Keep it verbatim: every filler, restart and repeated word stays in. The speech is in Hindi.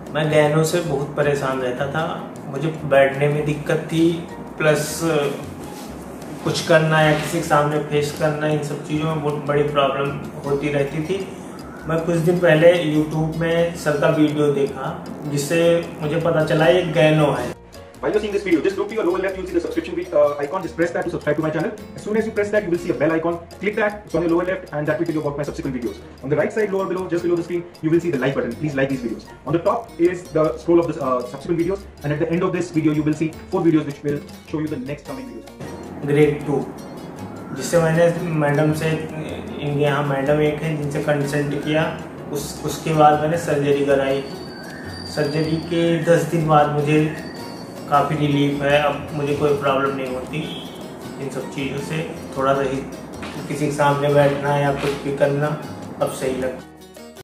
मैं गहनों से बहुत परेशान रहता था। मुझे बैठने में दिक्कत थी, प्लस कुछ करना या किसी के सामने फेस करना, इन सब चीज़ों में बहुत बड़ी प्रॉब्लम होती रहती थी। मैं कुछ दिन पहले यूट्यूब में सर का वीडियो देखा, जिससे मुझे पता चला ये गहनों है। While you're seeing this video, just look to your lower left, you'll see the subscription uh, icon. Just press that to subscribe to my channel. As soon as you press that, you will see a bell icon. Click that, it's on your lower left, and that will tell you about my subsequent videos. On the right side, lower below, just below the screen, you will see the like button. Please like these videos. On the top is the scroll of the uh, subsequent videos, and at the end of this video, you will see four videos which will show you the next coming videos. Grade two, जिससे मैंने मैडम से, इनके यहाँ मैडम एक है जिनसे कंसल्ट किया, उस उसके बाद मैंने सर्जरी कराई। सर्जरी के दस दिन बाद मुझे काफ़ी रिलीफ है। अब मुझे कोई प्रॉब्लम नहीं होती इन सब चीज़ों से। थोड़ा सा ही किसी के सामने बैठना या कुछ भी करना अब सही लगता है।